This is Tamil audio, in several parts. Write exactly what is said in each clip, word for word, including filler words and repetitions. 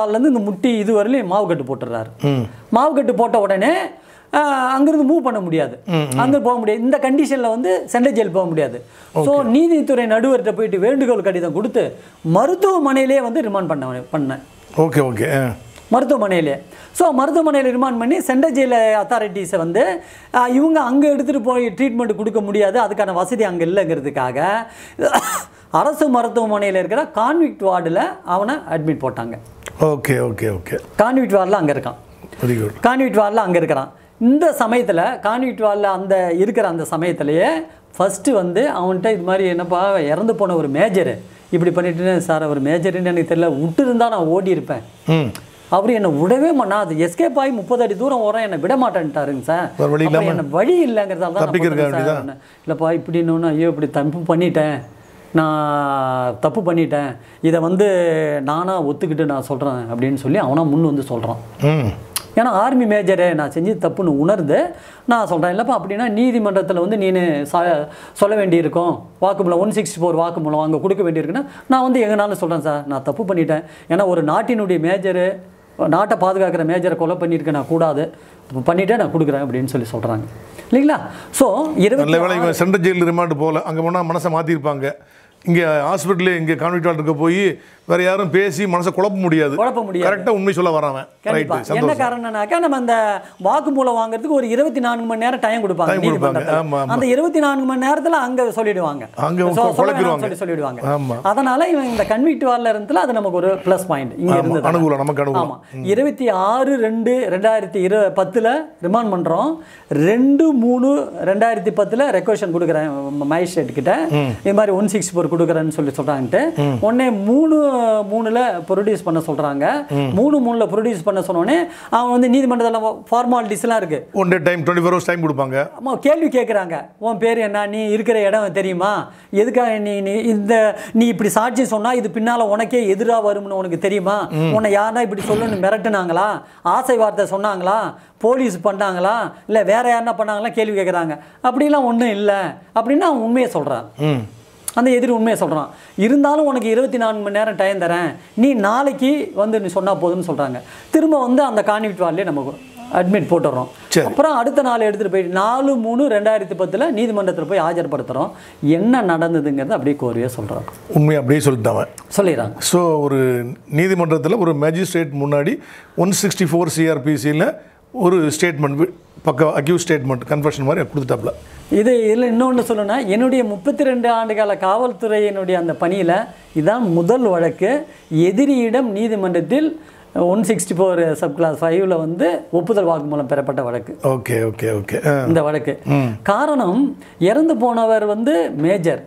கால்லேருந்து இந்த முட்டி இது வரலையும் மாவு கட்டு போட்டுடுறாரு. மாவு கட்டு போட்ட உடனே அங்கேருந்து மூவ் பண்ண முடியாது, அங்கே போக முடியாது. இந்த கண்டிஷனில் வந்து சென்ட்ரல் ஜெயில் போக முடியாது. ஸோ நீதித்துறை நடுவர்கிட்ட போயிட்டு வேண்டுகோள் கடிதம் கொடுத்து மருத்துவமனையிலே வந்து ரிமாண்ட் பண்ண பண்ணேன். ஓகே ஓகே மருத்துவமனையிலே. ஸோ மருத்துவமனையில் ரிமாண்ட் பண்ணி சென்ட்ரல் ஜெயில் அத்தாரிட்டிஸை வந்து இவங்க அங்கே எடுத்துகிட்டு போய் ட்ரீட்மெண்ட் கொடுக்க முடியாது, அதுக்கான வசதி அங்கே இல்லைங்கிறதுக்காக அரசு மருத்துவமனையில் இருக்கிற கான்விக்ட் வார்டில் அவனை அட்மிட் போட்டாங்க. ஓகே ஓகே ஓகே கான்விக்ட் வார்டில் அங்கே இருக்கான். Very good. கான்விக்ட் வார்டில் அங்கே இருக்கிறான். இந்த சமயத்தில் கான்விக்ட் வார்டில் அந்த இருக்கிற அந்த சமயத்திலேயே ஃபஸ்ட்டு வந்து அவன்கிட்ட இது மாதிரி என்னப்பா இறந்து போன ஒரு மேஜரு இப்படி பண்ணிட்டு சார் அவர் மேஜருன்னு எனக்கு தெரியல, விட்டு இருந்தால் நான் ஓடி இருப்பேன், அவர் என்னை விடவே மாட்டா, அது எஸ்கேப் ஆகி முப்பது அடி தூரம் வரோம் என்னை விட மாட்டேன்ட்டாருங்க சார், என்ன வழி இல்லைங்கிறதால தான் இல்லைப்பா இப்படின்னு ஐயோ இப்படி தப்பு பண்ணிட்டேன், நான் தப்பு பண்ணிட்டேன், இதை வந்து நானாக ஒத்துக்கிட்டு நான் சொல்கிறேன் அப்படின்னு சொல்லி அவனா முன் வந்து சொல்கிறான். ஏன்னா ஆர்மி மேஜரு நான் செஞ்சு தப்புன்னு உணர்ந்து நான் சொல்கிறேன். இல்லைப்பா அப்படின்னா நீதிமன்றத்தில் வந்து நீ சா சொல்ல வேண்டியிருக்கும், வாக்குமூலம் ஒன் சிக்ஸ்டி ஃபோர் வாக்குமூலம் அங்கே கொடுக்க வேண்டியிருக்குன்னா நான் வந்து எங்கனாலும் சொல்கிறேன் சார் நான் தப்பு பண்ணிட்டேன், ஏன்னா ஒரு நாட்டினுடைய மேஜரு நாட்டை பாதுகாக்கிற மேஜரை கொலை பண்ணியிருக்கேன், நான் கூடாது பண்ணிவிட்டே நான் கொடுக்குறேன் அப்படின்னு சொல்லி சொல்கிறாங்க இல்லைங்களா. ஸோ இருபது சென்ட்ரல் ஜெயில் ரிமாண்ட் போகல, அங்கே போனால் மனசை மாற்றிருப்பாங்க. இங்கே ஹாஸ்பிட்டலு இங்கே கான்விக்ட் வார்டுக்கு போய் வேற யாரும் பேசி மனசை குழப்ப முடியாது, குழப்ப முடியாது, கரெக்டாக உண்மை சொல்ல வரான். என்ன காரணம்னாக்கா நம்ம அந்த வாக்குமூலம் வாங்குறதுக்கு ஒரு இருபத்தி நான்கு மணி நேரம் டைம் கொடுப்பாங்க. அந்த இருபத்தி நான்கு மணி நேரத்தில் அங்கே சொல்லிடுவாங்க, சொல்லி சொல்லிடுவாங்க. அதனால இவன் இந்த கன்விக்ட் வார்டில் இருந்ததுல அது நமக்கு ஒரு ப்ளஸ் பாயிண்ட் இங்கே இருந்தது, அனுகூலம் நமக்கு அனுகூலம். ஆமாம், இருபத்தி ஆறு ரெண்டு ரெண்டாயிரத்தி இரு பத்தில் ரிமாண்ட் பண்ணுறோம், ரெண்டு மூணு ரெண்டாயிரத்தி பத்தில் ரெக்வெஷன் கொடுக்குறேன் மேஜிஸ்ட்ரேட் கிட்ட, இது மாதிரி ஒன் சிக்ஸ்டி ஃபோர் கொடுக்குறேன்னு சொல்லி சொல்கிறாங்கட்டு உடனே மூணு மூணுல ப்ரொடியூஸ் பண்ண சொல்றாங்க. மூணு மூணுல ப்ரொடியூஸ் பண்ண சொன்னோடனே அவன் வந்து நீதிமன்றத்தில் ஃபார்மாலிட்டிஸ்லாம் இருக்கு, one day time twenty four hours time கொடுப்பாங்க. ஆமா, கேள்வி கேட்குறாங்க, உன் பேர் என்ன, நீ இருக்கிற இடம் தெரியுமா, எதுக்காக நீ நீ இந்த நீ இப்படி சாட்சி சொன்னா இது பின்னால உனக்கே எதிராக வரும்னு உனக்கு தெரியுமா, உன்னை யாருன்னா இப்படி சொல்லணும்னு மிரட்டுனாங்களா, ஆசை வார்த்தை சொன்னாங்களா, போலீஸ் பண்ணாங்களா, இல்லை வேற யாருன்னா பண்ணாங்களா கேள்வி கேட்குறாங்க. அப்படிலாம் ஒன்றும் இல்லை அப்படின்னு அவன் உண்மையை சொல்கிறான். அந்த எதிரி உண்மையை சொல்கிறான். இருந்தாலும் உனக்கு இருபத்தி நான்கு மணி நேரம் டைம் தரேன், நீ நாளைக்கு வந்து நீ சொன்னால் போதும்னு சொல்கிறாங்க. திரும்ப வந்து அந்த கான்விக்ட் வார்டிலே நமக்கு அட்மிட் போட்டுடுறோம். அப்புறம் அடுத்த நாள் எடுத்துகிட்டு போயிட்டு நாலு மூணு ரெண்டாயிரத்தி பத்தில் நீதிமன்றத்தில் போய் ஆஜர்படுத்துகிறோம். என்ன நடந்ததுங்கிறது அப்படியே கோரியாக சொல்கிறாங்க, உண்மையை அப்படியே சொல்லிட்டாங்க சொல்லிடுறாங்க. ஸோ ஒரு நீதிமன்றத்தில் ஒரு மேஜிஸ்ட்ரேட் முன்னாடி ஒன் சிக்ஸ்டி ஃபோர் சிஆர்பிசியில் ஒரு ஸ்டேட்மெண்ட் பக்கம் அக்யூஸ் ஸ்டேட்மெண்ட் கன்ஃபெஷன் மாதிரி கொடுத்துட்டாப்ல. இது இதில் இன்னொன்று சொல்லணும்னா என்னுடைய முப்பத்தி ரெண்டு ஆண்டுகால காவல்துறையினுடைய அந்த பணியில் இதுதான் முதல் வழக்கு எதிரியிடம் நீதிமன்றத்தில் one sixty four sub clause ஃபைவ்ல வந்து ஒப்புதல் வாக்குமூலம் பெறப்பட்ட வழக்கு. ஓகே ஓகே ஓகே இந்த வழக்கு காரணம் இறந்து போனவர் வந்து மேஜர்,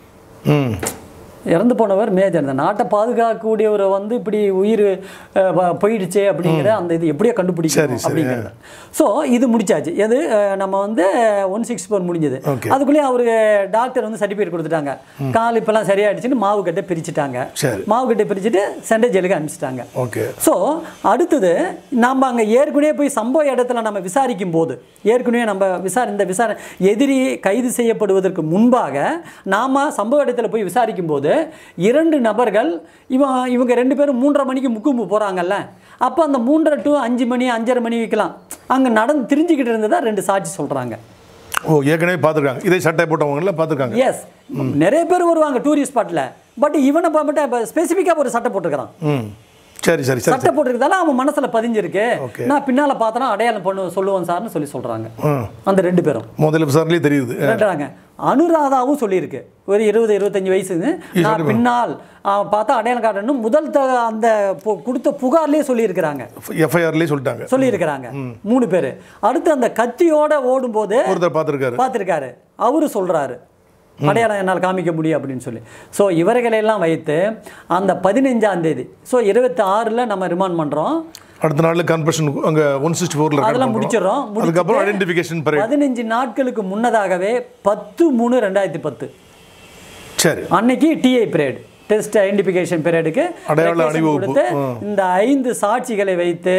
இறந்து போனவர் மேஜர், இந்த நாட்டை பாதுகாக்கக்கூடியவரை வந்து இப்படி உயிர் போயிடுச்சே அப்படிங்கிற அந்த இது எப்படியோ கண்டுபிடிக்கணும் அப்படிங்கிறது. ஸோ இது முடிச்சாச்சு, எது நம்ம வந்து ஒன் சிக்ஸ் ஃபோர் முடிஞ்சது. அதுக்குள்ளேயே அவரு டாக்டர் வந்து சர்டிஃபிகேட் கொடுத்துட்டாங்க, கால் இப்பெல்லாம் சரியாயிடுச்சுன்னு மாவு கட்டை பிரிச்சுட்டாங்க. மாவு கட்டை பிரிச்சுட்டு சென்ட்ரல் ஜெயிலுக்கு அனுப்பிச்சிட்டாங்க. ஸோ அடுத்தது நாம் அங்கே ஏற்கனவே போய் சம்பவ இடத்துல நம்ம விசாரிக்கும் போது ஏற்கனவே நம்ம விசாரி இந்த விசாரணை எதிரி கைது செய்யப்படுவதற்கு முன்பாக நாம் சம்பவ இடத்துல போய் விசாரிக்கும் போது இரண்டு நபர்கள் இவன் இவங்க ரெண்டு பேரும் மூன்றரை மணிக்கு முக்கும்பு போகிறாங்கல்ல, அப்போ அந்த மூன்றரை டு அஞ்சு மணி அஞ்சரை மணி வைக்கலாம் அங்கே நடந்து திரிஞ்சிக்கிட்டு இருந்ததா ரெண்டு சாட்சி சொல்கிறாங்க. ஓ, ஏற்கனவே பார்த்துருக்காங்க, இதை சட்டை போட்டவங்கள பார்த்துருக்காங்க. எஸ், நிறைய பேர் வருவாங்க டூரிஸ்ட் ஸ்பாட்டில், பட் இவனை மட்டும் ஸ்பெசிஃபிக்காக ஒரு சட்டை போட்டுக்கிறான். சரி சரி சட்டை போட்டுருக்கதால அவன் மனசுல பதிஞ்சிருக்கு, நான் பின்னால பார்த்தனா அடையாளம் பண்ணு சொல்லுவேன் சார்னு சொல்லி சொல்றாங்க. அந்த ரெண்டு பேரும் முதல்ல விசாரணையிலே தெரியுது. அனுராதாவும் சொல்லியிருக்கு, ஒரு இருபது இருபத்தஞ்சு வயசு, நான் பின்னால் பார்த்தா அடையாளம் காட்டணும் முதல் அந்த கொடுத்த புகார்லேயே சொல்லியிருக்கிறாங்க, எஃப்ஐஆர்லேயே சொல்லிட்டாங்க சொல்லியிருக்கிறாங்க மூணு பேர். அடுத்து அந்த கத்தியோட ஓடும் போது ஒருத்தர் பார்த்துருக்காரு பார்த்துருக்காரு அவரு சொல்றாரு அடையாளம் என்னால் காமிக்க முடியும் அப்படின்னு சொல்லி. ஸோ இவர்களெல்லாம் வைத்து அந்த பதினஞ்சாம் தேதி ஸோ இருபத்தி ஆறில் நம்ம ரிமாண்ட் பண்ணுறோம். அடுத்த நாள் கன்ஃபெஷன் அங்கே ஒன் சிக்ஸ்டி ஃபோரில் அதெல்லாம் முடிச்சிடறோம். அதுக்கப்புறம் ஐடென்டிஃபிகேஷன் பதினஞ்சு நாட்களுக்கு முன்னதாகவே பத்து மூணு ரெண்டாயிரத்தி பத்து சரி அன்னைக்கு டிஐ பீரியட் டெஸ்ட் ஐடென்டிஃபிகேஷன் பீரியடுக்கு கொடுத்து இந்த ஐந்து சாட்சிகளை வைத்து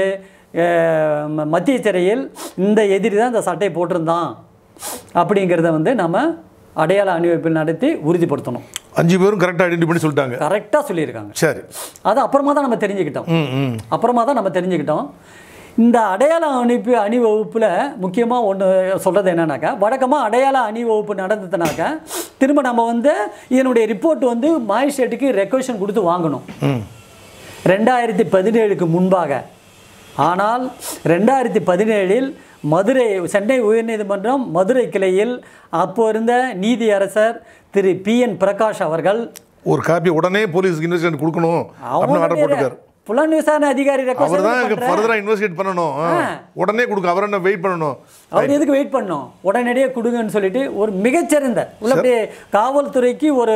மத்திய சிறையில் இந்த எதிரி தான் இந்த சட்டை போட்டிருந்தான் அப்படிங்கிறத வந்து நம்ம அடையாள அணிவகுப்பில் நடத்தி உறுதிப்படுத்தணும். அஞ்சு பேரும் கரெக்டாக ஐடென்டிஃபை பண்ணி சொல்லிட்டாங்க. கரெக்டாக சொல்லியிருக்காங்க. சரி, அது அப்புறமா தான் நம்ம தெரிஞ்சுக்கிட்டோம். அப்புறமா தான் நம்ம தெரிஞ்சுக்கிட்டோம். இந்த அடையாள அணிப்பு அணிவகுப்பில் முக்கியமாக ஒன்று சொல்கிறது என்னன்னாக்கா, வழக்கமாக அடையாள அணிவகுப்பு நடந்ததுனாக்கா திரும்ப நம்ம வந்து இதனுடைய ரிப்போர்ட் வந்து மாஜிஸ்ட்ரேட்டுக்கு ரெக்வெஷன் கொடுத்து வாங்கணும் ரெண்டாயிரத்தி பதினேழுக்கு முன்பாக. ஆனால் ரெண்டாயிரத்தி பதினேழில் மதுரை சென்னை உயர்நீதிமன்றம் மதுரை கிளையில் அப்போ இருந்த நீதியரசர் திரு பி என் பிரகாஷ் அவர்கள் ஒரு காப்பி உடனே போலீஸ்க்கு இன்வெஸ்டிகேஷன் கொடுக்கணும் அப்படின்னு ஆர்டர் போட்டுட்டார். புலன் விசாரணை அதிகாரி அவர் தான் ஃபர்தரா இன்வெஸ்டிகேட் பண்ணணும், உடனே கொடுக்க, அவர் என்ன வெயிட் பண்ணணும், அவர் எதுக்கு வெயிட் பண்ணணும், உடனடியாக கொடுங்கன்னு சொல்லிட்டு ஒரு மிகச்சிறந்த உள்ளபடியே காவல்துறைக்கு ஒரு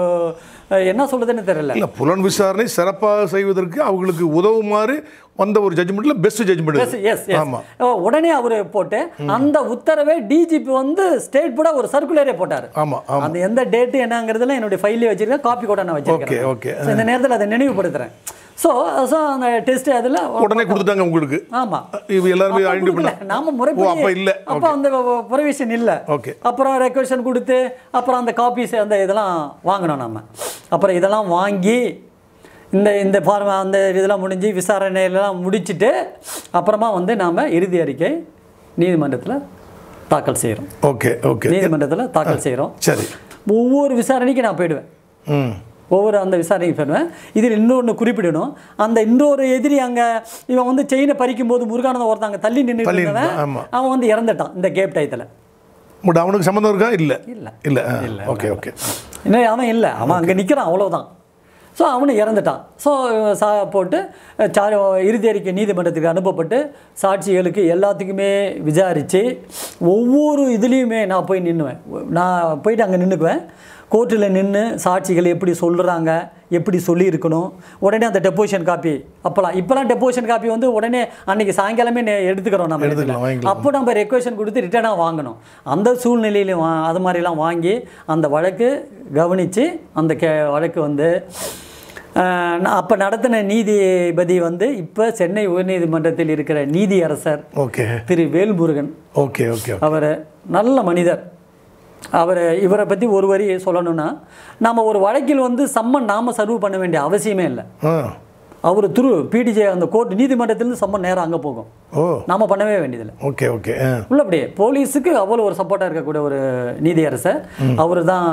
என்ன சொல்றதுன்னு தெரியல. இல்லை, புலன் விசாரணை சிறப்பாக செய்வதற்கு அவங்களுக்கு உதவுமாறு வந்த ஒரு ஜட்ஜ்மெண்ட்ல பெஸ்ட் ஜட்ஜ்மெண்ட். எஸ் ஆமா, உடனே அவரு போட்டு அந்த உத்தரவை டிஜிபி வந்து ஸ்டேட் போட ஒரு சர்க்குலரே போட்டாரு. ஆமா, அந்த எந்த டேட் என்னங்கிறதுல என்னுடைய ஃபைல்லே வச்சிருக்கேன், காப்பி கூட நான் வச்சிருக்கேன். ஓகே, இந்த நேரத்தில் அதை நினைவுபடுத்துறேன். ஸோ ஸோ அந்த டெஸ்ட் அதில் உடனே கொடுத்தாங்க உங்களுக்கு. ஆமாம், இது எல்லாருமே ஐடென்டிஃபை பண்ணல, நாம முறை அப்போ இல்லை, அப்போ அந்த ப்ரொவிஷன் இல்லை. ஓகே, அப்புறம் ரெக்வெஷன் கொடுத்து அப்புறம் அந்த காப்பீஸ் அந்த இதெல்லாம் வாங்கினோம் நம்ம. அப்புறம் இதெல்லாம் வாங்கி இந்த இந்த ஃபார்ம் அந்த இதெல்லாம் முடிஞ்சு விசாரணையெல்லாம் முடிச்சுட்டு அப்புறமா வந்து நாம் இறுதி அறிக்கை நீதிமன்றத்தில் தாக்கல் செய்கிறோம். ஓகே ஓகே நீதிமன்றத்தில் தாக்கல் செய்கிறோம். சரி, ஒவ்வொரு விசாரணைக்கு நான் போயிடுவேன். ம் ஒவ்வொரு அந்த விசாரணைக்கு போயிடுவேன். இதில் இன்னொன்று குறிப்பிடணும், அந்த இன்னொரு எதிரி அங்கே இவன் வந்து செயினை பறிக்கும் போது முருகானந்த ஒருத்தாங்க தள்ளி நின்று அவன் வந்து இறந்துட்டான் இந்த கேப் டயத்தில். பட் அவனுக்கு சம்மந்தம் இருக்கா? இல்லை இல்லை இல்லை இல்லை ஓகே ஓகே இன்னும் அவன் இல்லை, அவன் அங்கே நிற்கிறான், அவ்வளோதான். ஸோ அவனு இறந்துட்டான். ஸோ சா போட்டு சா இறுதி அறிக்கை நீதிமன்றத்துக்கு அனுப்பப்பட்டு சாட்சிகளுக்கு எல்லாத்துக்குமே விசாரித்து ஒவ்வொரு இதுலேயுமே நான் போய் நின்றுவேன். நான் போயிட்டு அங்கே நின்றுக்குவேன். கோர்ட்டில் நின்று சாட்சிகள் எப்படி சொல்கிறாங்க, எப்படி சொல்லியிருக்கணும், உடனே அந்த டெப்போசிஷன் காப்பி அப்போலாம் இப்போலாம் டெப்போசிஷன் காப்பி வந்து உடனே அன்றைக்கி சாயங்காலமே எடுத்துக்கிறோம் நம்ம எடுத்துக்கலாம். அப்போ நம்ம ரெக்வெஷன் கொடுத்து ரிட்டர்னாக வாங்கணும். அந்த சூழ்நிலையிலும் வா அது மாதிரிலாம் வாங்கி அந்த வழக்கு கவனித்து அந்த கே வழக்கு வந்து அப்போ நடத்தின நீதிபதி வந்து இப்போ சென்னை உயர்நீதிமன்றத்தில் இருக்கிற நீதியரசர் okay Thiru Velmurugan. Okay okay அவர் நல்ல மனிதர். அவர் இவரை பற்றி ஒரு வரி சொல்லணும்னா, நம்ம ஒரு வழக்கில் வந்து சம்மன் நாம் சர்வ் பண்ண வேண்டிய அவசியமே இல்லை. அவர் துரு பிடிஜே அந்த கோர்ட் நீதிமன்றத்திலேருந்து சம்மன் நேரம் அங்கே போகும், நாம் பண்ணவே வேண்டியதில்லை. ஓகே ஓகே உள்ளபடியே போலீஸுக்கு அவ்வளோ ஒரு சப்போர்ட்டாக இருக்கக்கூடிய ஒரு நீதியரசர் அவர் தான்.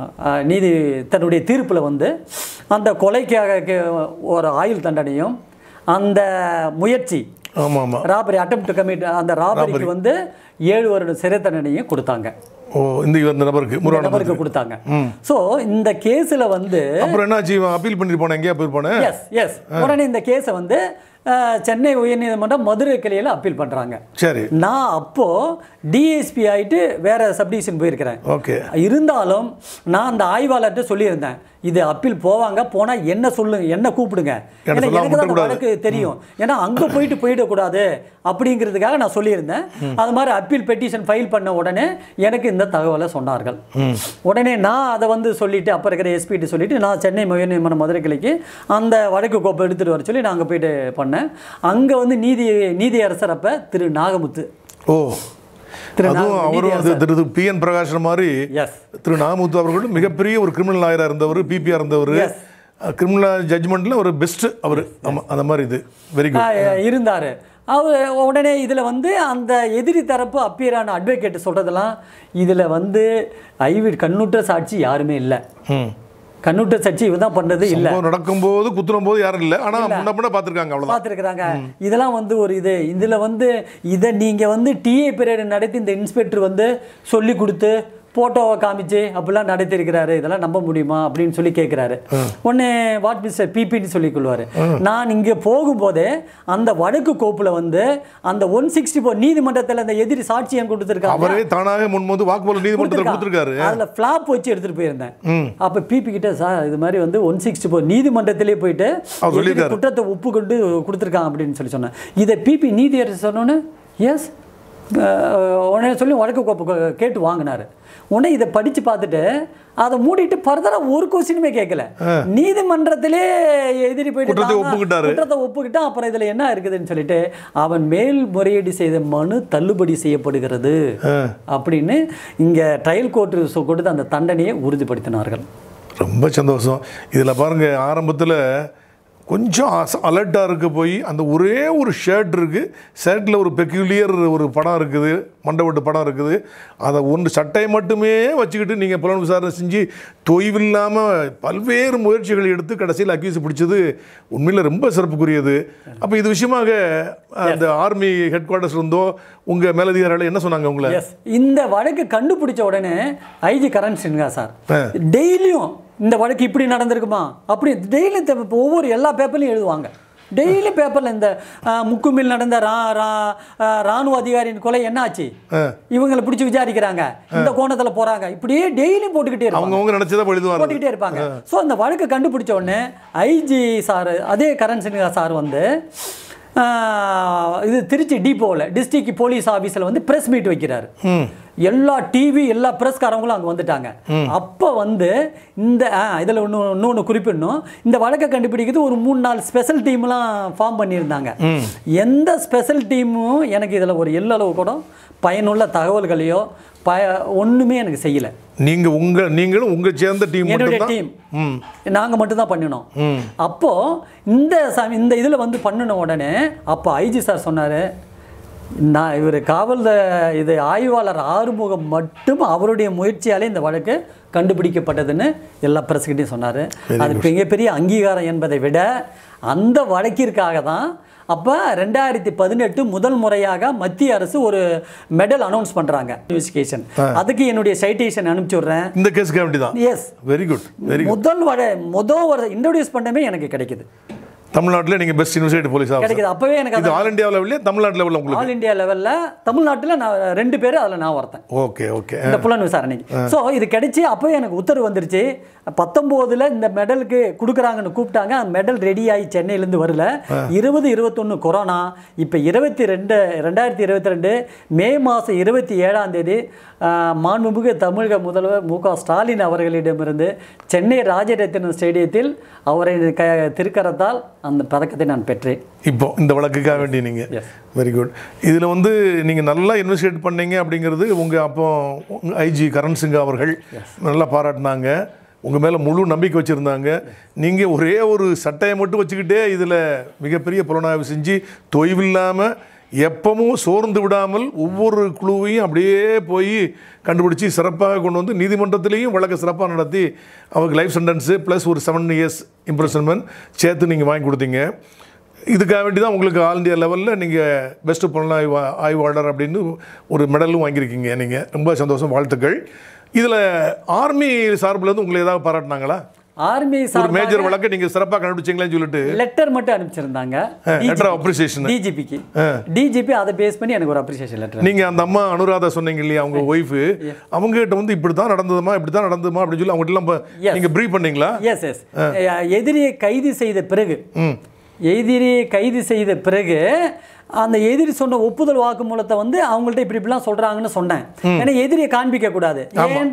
நீதி தன்னுடைய தீர்ப்பில் வந்து அந்த கொலைக்காக ஒரு ஆயுள் தண்டனையும் அந்த முயற்சி ராபரி அட்டெம்ப்ட் கமிட் அந்த ராபரிக்கு வந்து ஏழு வருட சிறை தண்டனையும் கொடுத்தாங்க. ஓ, இந்த நபருக்கு நபருக்கு கொடுத்தாங்க. ஸோ இந்த கேஸில் வந்து அப்புறம் என்னாச்சு, அப்பீல் பண்ணிட்டு போனேன், எங்கேயா போயிருப்பானே. எஸ் எஸ் உடனே இந்த கேஸை வந்து சென்னை உயர்நீதிமன்றம் மதுரை கிளையில் அப்பீல் பண்ணுறாங்க. சரி, நான் அப்போது டிஎஸ்பி ஆகிட்டு வேறு சப்டிவிஷன் போயிருக்கிறேன். ஓகே, இருந்தாலும் நான் அந்த ஆய்வாளர்கிட்ட சொல்லியிருந்தேன், இது அப்பீல் போவாங்க, போனால் என்ன சொல்லுங்க, என்ன கூப்பிடுங்க, ஏன்னா எனக்கு தான் வழக்கு தெரியும், ஏன்னா அங்கே போயிட்டு போயிடக்கூடாது அப்படிங்கிறதுக்காக நான் சொல்லியிருந்தேன். அது மாதிரி அப்பீல் பெட்டிஷன் ஃபைல் பண்ண உடனே எனக்கு இந்த தகவலை சொன்னார்கள். உடனே நான் அதை வந்து சொல்லிவிட்டு அப்போ இருக்கிற எஸ்பிட்டு சொல்லிவிட்டு நான் சென்னை உயர்நீதிமன்றம் மதுரை கிளைக்கு அந்த வழக்கு கோப்பை எடுத்துகிட்டு வர சொல்லி நான் அங்கே போயிட்டு பண்ணேன். அங்கே வந்து நீதி நீதியரசர் அப்போ திரு நாகமுத்து. ஓ, அதுவும் அவரும் திரு பி என் பிரகாஷ் மாதிரி திரு நாகமுத்து அவர்களும் மிகப்பெரிய ஒரு கிரிமினல் லாயராக இருந்தவர், பிபிஆர் இருந்தவர், கிரிமினல் ஜட்ஜ்மெண்ட்ல ஒரு பெஸ்ட் அவர். ஆமாம், அந்த மாதிரி இது வெரி குட் இருந்தார் அவர். உடனே இதில் வந்து அந்த எதிரி தரப்பு அப்பியரான அட்வொகேட் சொல்கிறதெல்லாம் இதில் வந்து ஐவிட் கண்ணுற்ற சாட்சி யாருமே இல்லை, கண்ணுட்ட சர்ச்சை இவதான் பண்றது இல்ல, நடக்கும்போது குத்துறும் போது யாரும் இல்லை, ஆனா முன்ன முன்ன பார்த்துருக்காங்க, அவ்வளோ பார்த்துருக்காங்க. இதெல்லாம் வந்து ஒரு இது இதில் வந்து இதை நீங்கள் வந்து டிஏ பீரியட் நடத்தி இந்த இன்ஸ்பெக்டர் வந்து சொல்லி கொடுத்து ஃபோட்டோவை காமிச்சு அப்படிலாம் நடத்திருக்கிறாரு, இதெல்லாம் நம்ப முடியுமா அப்படின்னு சொல்லி கேட்குறாரு. உடனே வாட் மிஸ்டர் பிபின்னு சொல்லி கொள்வார். நான் இங்கே போகும்போதே அந்த வடக்கு கோப்பில் வந்து அந்த ஒன் சிக்ஸ்டி ஃபோர் நீதிமன்றத்தில் அந்த எதிரி சாட்சியம் கொடுத்துருக்காங்க, அவரே தானாக முன்மோது வாக்குமூலம் நீதிமன்றத்தில் கொடுத்துருக்காரு. அதில் ஃப்ளாப் வச்சு எடுத்துகிட்டு போயிருந்தேன். அப்போ பிபி கிட்ட சார் இது மாதிரி வந்து ஒன் சிக்ஸ்டி ஃபோர் நீதிமன்றத்திலே போயிட்டு குற்றத்தை ஒப்பு கொண்டு கொடுத்துருக்காங்க அப்படின்னு சொல்லி சொன்னேன். இதை பிபி நீதியரசர் சொன்னோன்னு எஸ் உடனே சொல்லி வழக்கு கோப்பு கேட்டு வாங்கினார். உடனே இதை படித்து பார்த்துட்டு அதை மூடிட்டு ஃபர்தராக ஒரு கொஸ்டினுமே கேட்கல, நீதிமன்றத்திலே எதிரி போயிட்டு குற்றத்தை ஒப்புக்கிட்டான். அப்புறம் இதில் என்ன இருக்குதுன்னு சொல்லிட்டு அவன் மேல் முறையீடு செய்த மனு தள்ளுபடி செய்யப்படுகிறது அப்படின்னு இங்கே ட்ரையல் கோர்ட்டு கொடுத்து அந்த தண்டனையை உறுதிப்படுத்தினார்கள். ரொம்ப சந்தோஷம். இதில் பாருங்கள், ஆரம்பத்தில் கொஞ்சம் அலர்ட்டாக இருக்க போய் அந்த ஒரே ஒரு ஷர்ட் இருக்குது, ஷர்ட்டில் ஒரு பெக்யூலியர் ஒரு படம் இருக்குது, மண்டபட்டு படம் இருக்குது, அதை ஒன்று சட்டையை மட்டுமே வச்சுக்கிட்டு நீங்கள் புலன் விசாரணை செஞ்சு தொய்வில்லாமல் பல்வேறு முயற்சிகள் எடுத்து கடைசியில் அக்யூஸ் பிடிச்சது உண்மையில் ரொம்ப சிறப்புக்குரியது. அப்போ இது விஷயமாக அந்த ஆர்மி ஹெட் குவார்ட்டர்ஸ் இருந்தோ உங்கள் மேலதிகாரிகள் என்ன சொன்னாங்க உங்களை? இந்த வழக்கு கண்டுபிடிச்ச உடனே ஐஜி கரண் சின்ஹா சார் டெய்லியும் இந்த வழக்கு இப்படி நடந்திருக்குமா அப்படி டெய்லி ஒவ்வொரு எல்லா பேப்பர்லையும் எழுதுவாங்க. டெய்லி பேப்பரில் இந்த முக்குமில் நடந்த ரா ரா ராணுவ அதிகாரியின் கொலை என்ன ஆச்சு, இவங்களை பிடிச்சி விசாரிக்கிறாங்க, இந்த கோணத்தில் போகிறாங்க, இப்படியே டெய்லி போட்டுக்கிட்டே இருப்பாங்க போட்டுக்கிட்டே இருப்பாங்க ஸோ அந்த வழக்கை கண்டுபிடிச்ச உடனே ஐஜி சார், அதே கரண் சின்ஹா சார் வந்து இது திருச்சி டிப்போவில் டிஸ்ட்ரிக்ட் போலீஸ் ஆஃபீஸில் வந்து ப்ரெஸ் மீட் வைக்கிறாரு. எல்லா டிவி எல்லா ப்ரெஸ்காரங்களும் அங்கே வந்துட்டாங்க. அப்போ வந்து இந்த இதில் ஒன்று இன்னொன்று குறிப்பிடணும், இந்த வழக்கை கண்டுபிடிக்கிறது ஒரு மூணு நாலு ஸ்பெஷல் டீம்லாம் ஃபார்ம் பண்ணியிருந்தாங்க. எந்த ஸ்பெஷல் டீமும் எனக்கு இதில் ஒரு எல்லளவு கூட பயனுள்ள தகவல்களையோ பய ஒன்றுமே எனக்கு செய்யலை. நீங்கள் உங்கள் நீங்களும் உங்கள் சேர்ந்த டீம், என்னுடைய டீம் நாங்கள் மட்டும்தான் பண்ணினோம். அப்போது இந்த இந்த இதில் வந்து பண்ணின உடனே அப்போ ஐஜி சார் சொன்னார், நான் இவர் காவல் இது ஆய்வாளர் ஆறுமுகம் மட்டும் அவருடைய முயற்சியாலே இந்த வழக்கு கண்டுபிடிக்கப்பட்டதுன்னு எல்லா பிரஸ்கிட்டையும் சொன்னார். அது மிகப்பெரிய அங்கீகாரம் என்பதை விட அந்த வழக்கிற்காக தான் அப்போ ரெண்டாயிரத்தி பதினெட்டு முதல் முறையாக மத்திய அரசு ஒரு மெடல் அனௌன்ஸ் பண்ணுறாங்க இன்வெஸ்டிகேஷன். அதுக்கு என்னுடைய சைட்டேஷன் அனுப்பிச்சி விட்றேன். இந்த கேஸ்க்கு அப்படிதான். Yes, very good. முதல் வட முதல் ஒரு இன்ட்ரோடியூஸ் பண்ணவே எனக்கு கிடைக்குது. தமிழ்நாட்டில் நீங்கள் பெஸ்ட் இன்வெஸ்டிகேட்டிவ் போலீஸ் ஆஃபீஸர் கிடைக்குது. அப்பவே எனக்கு அது ஆல் இந்தியா லெவலில் தமிழ்நாடு லெவலில் உங்களுக்கு ஆல் இந்தியா லெவலில் தமிழ்நாட்டில் நான் ரெண்டு பேர் அதில் நான் ஒருத்தன். ஓகே ஓகே இந்த புலன் விசாரணைக்கு. ஸோ இது கிடைச்சி அப்போவே எனக்கு உத்தரவு வந்துருச்சு. பத்தொம்போதில் இந்த மெடலுக்கு கொடுக்குறாங்கன்னு கூப்பிட்டாங்க. அந்த மெடல் ரெடி ஆகி சென்னையிலேருந்து வரல. இருபது இருபத்தொன்று கொரோனா. இப்போ இருபத்தி ரெண்டு ரெண்டாயிரத்தி இருபத்தி ரெண்டு மே மாதம் இருபத்தி ஏழாம் தேதி மாண்புமிகு தமிழக முதல்வர் மு க ஸ்டாலின் அவர்களிடமிருந்து சென்னை ராஜரத்தினம் ஸ்டேடியத்தில் அவரை க திருக்கரத்தால் அந்த பதக்கத்தை நான் பெற்றேன். இப்போ இந்த வழக்குக்காக வேண்டி நீங்கள் வெரி குட். இதில் வந்து நீங்கள் நல்லா இன்வெஸ்டிகேட் பண்ணீங்க அப்படிங்கிறது உங்கள் அப்போ ஐஜி கரண் சின்ஹா அவர்கள் நல்லா பாராட்டினாங்க. உங்கள் மேலே முழு நம்பிக்கை வச்சுருந்தாங்க. நீங்கள் ஒரே ஒரு சட்டையை மட்டும் வச்சுக்கிட்டே இதில் மிகப்பெரிய புலனாய்வு செஞ்சு தொய்வில்லாமல் எப்பவும் சோர்ந்து விடாமல் ஒவ்வொரு குழுவையும் அப்படியே போய் கண்டுபிடிச்சி சிறப்பாக கொண்டு வந்து நீதிமன்றத்திலையும் வழக்கை சிறப்பாக நடத்தி அவருக்கு லைஃப் சென்டென்ஸு ப்ளஸ் ஒரு செவன் இயர்ஸ் இம்ப்ரெஷன்மெண்ட் சேர்த்து நீங்கள் வாங்கி கொடுத்தீங்க. இதுக்காக வேண்டி தான் உங்களுக்கு ஆல் இந்தியா லெவலில் நீங்கள் பெஸ்ட்டு புலனாய்வு ஆய்வாளர் அப்படின்னு ஒரு மெடலும் வாங்கியிருக்கீங்க. நீங்கள் ரொம்ப சந்தோஷம், வாழ்த்துக்கள். இதில் ஆர்மி சார்பில் உங்களை ஏதாவது பாராட்டினாங்களா? ஆர்மி சார் மேஜர் வழக்கு நீங்க சிறப்பாக கண்டுபிடிச்சீங்களேன்னு சொல்லிட்டு லெட்டர் மட்டும் அனுப்பிச்சிருந்தாங்க. லெட்டர் ஆஃப் அப்ரிசியேஷன் டிஜிபிக்கு. டிஜிபி அதை பேஸ் பண்ணி எனக்கு ஒரு அப்ரிசியேஷன் லெட்டர். நீங்க அந்த அம்மா அனுராதா சொன்னீங்க இல்லையா, அவங்க ஒய்ஃப், அவங்க கிட்ட வந்து இப்படி தான் நடந்ததுமா இப்படி தான் நடந்ததுமா அப்படின்னு சொல்லி அவங்க எல்லாம் நீங்க ப்ரீஃப் பண்ணீங்களா? Yes yes. எதிரியை கைது செய்த பிறகு எதிரியை கைது செய்த பிறகு அந்த எதிரி சொன்ன ஒப்புதல் வாக்குமூலத்தை வந்து அவங்கள்ட்ட இப்படி இப்படிலாம் சொல்றாங்கன்னு சொன்னேன். ஏன்னா எதிரியை காண்பிக்க கூடாது. ஏன்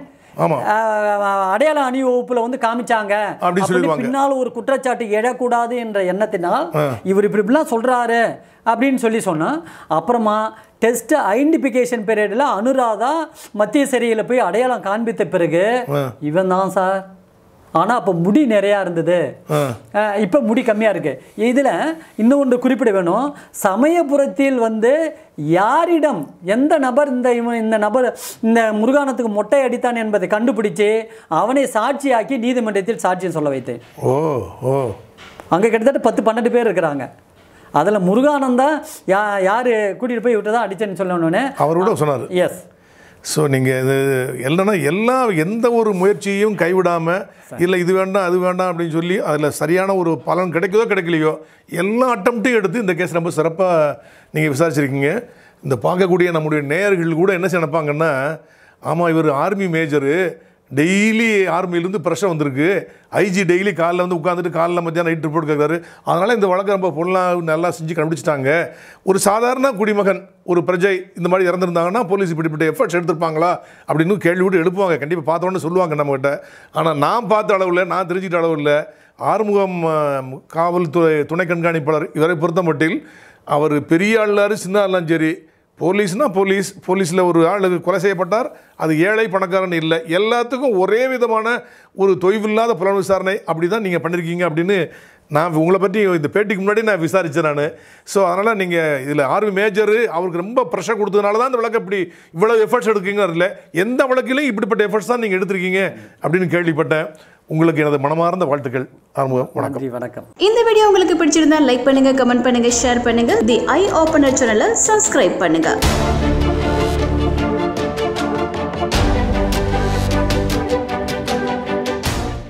அடையாள அணி வகுப்புல வந்து காமிச்சாங்க பின்னால ஒரு குற்றச்சாட்டு எழக்கூடாது என்ற எண்ணத்தினால் இவர் இப்படி இப்படிலாம் சொல்றாரு அப்படின்னு சொல்லி சொன்னோம். அப்புறமா டெஸ்ட் ஐடென்டிஃபிகேஷன் பீரியட்ல அனுராதா மத்திய சிறையில் போய் அடையாளம் காண்பித்த பிறகு இவன் தான் சார். ஆனால் அப்போ முடி நிறையா இருந்தது, இப்போ முடி கம்மியாக இருக்குது. இதில் இன்னொன்று குறிப்பிட வேணும், சமயபுரத்தில் வந்து யாரிடம் எந்த நபர் இந்த இந்த நபர் இந்த முருகானத்துக்கு மொட்டை அடித்தான் என்பதை கண்டுபிடிச்சு அவனை சாட்சியாக்கி நீதிமன்றத்தில் சாட்சியம் சொல்ல வைத்தேன். ஓ ஓ அங்கே கிட்டத்தட்ட பத்து பன்னெண்டு பேர் இருக்கிறாங்க. அதில் முருகானந்தா யா யார் கூட்டிகிட்டு போய் விட்டு தான் அடித்தேன்னு சொல்லணுன்னு அவரோட சொன்னார். எஸ். ஸோ நீங்கள் இது இல்லைன்னா எல்லா எந்த ஒரு முயற்சியையும் கைவிடாமல் இல்லை இது வேண்டாம் அது வேண்டாம் அப்படின்னு சொல்லி அதில் சரியான ஒரு பலன் கிடைக்குதோ கிடைக்கலையோ எல்லா அட்டம்ப்ட்டையும் எடுத்து இந்த கேஸ் ரொம்ப சிறப்பாக நீங்கள் விசாரிச்சிருக்கீங்க. இந்த பார்க்கக்கூடிய நம்முடைய நேயர்கள் கூட என்ன நினைப்பாங்கன்னா, ஆமாம் இவர் ஆர்மி மேஜரு, டெய்லி ஆர்மியிலேருந்து ப்ரெஷர் வந்திருக்கு, ஐஜி டெய்லி காலையில் வந்து உட்காந்துட்டு காலையில் மத்தியானம் நைட் ரிப்போர்ட் கேட்குறாரு, அதனால் இந்த வழக்கை நம்ம பொருளாக நல்லா செஞ்சு கண்டுபிடிச்சிட்டாங்க. ஒரு சாதாரண குடிமகன் ஒரு பிரஜை இந்த மாதிரி இறந்துருந்தாங்கன்னா போலீஸ் இப்படிப்பட்ட எஃபர்ட்ஸ் எடுத்திருப்பாங்களா அப்படின்னு கேள்வி விட்டு எழுப்புவாங்க. கண்டிப்பாக பார்த்தோன்னு சொல்லுவாங்க நம்மகிட்ட. ஆனால் நான் பார்த்த அளவில் நான் தெரிஞ்சிட்ட அளவில் ஆறுமுகம் காவல்துறை துணை கண்காணிப்பாளர் இவரை பொறுத்த மட்டில் அவர் பெரிய ஆளாரு சின்ன ஆளாலும் சரி போலீஸ்னால் போலீஸ் போலீஸில் ஒரு ஆள் கொலை செய்யப்பட்டார், அது ஏழை பணக்காரன் இல்லை, எல்லாத்துக்கும் ஒரே விதமான ஒரு தொய்வில்லாத புலன் விசாரணை அப்படி தான் நீங்கள் பண்ணியிருக்கீங்க அப்படின்னு நான் உங்களை பற்றி இந்த பேட்டிக்கு முன்னாடி நான் விசாரித்தேன் நான். ஸோ அதனால் நீங்கள் இதில் ஆர்மி மேஜரு அவருக்கு ரொம்ப ப்ரெஷர் கொடுத்ததுனால தான் இந்த வழக்கு இப்படி இவ்வளோ எஃபர்ட்ஸ் எடுக்குங்க. இல்லை எந்த வழக்கிலையும் இப்படிப்பட்ட எஃபர்ட்ஸ் தான் நீங்கள் எடுத்திருக்கீங்க அப்படின்னு கேள்விப்பட்டேன். உங்களுக்கு எனது மனமார்ந்த வாழ்த்துக்கள். ஆறுமுகம், வணக்கம். வணக்கம். இந்த வீடியோ உங்களுக்கு பிடிச்சிருந்தா லைக் பண்ணுங்க, கமெண்ட் பண்ணுங்க, ஷேர் பண்ணுங்க. தி ஐ ஓபனர் சேனலை சப்ஸ்கிரைப் பண்ணுங்க.